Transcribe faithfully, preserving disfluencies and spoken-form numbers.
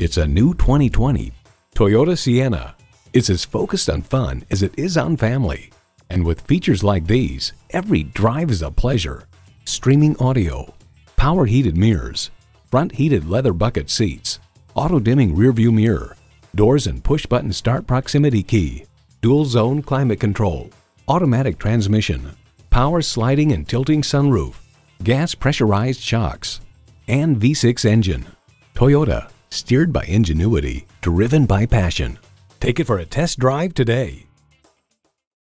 It's a new twenty twenty Toyota Sienna. It's as focused on fun as it is on family. And with features like these, every drive is a pleasure. Streaming audio, power heated mirrors, front heated leather bucket seats, auto dimming rearview mirror, doors and push button start proximity key, dual zone climate control, automatic transmission, power sliding and tilting sunroof, gas pressurized shocks, and V six engine. Toyota, steered by ingenuity, driven by passion. Take it for a test drive today.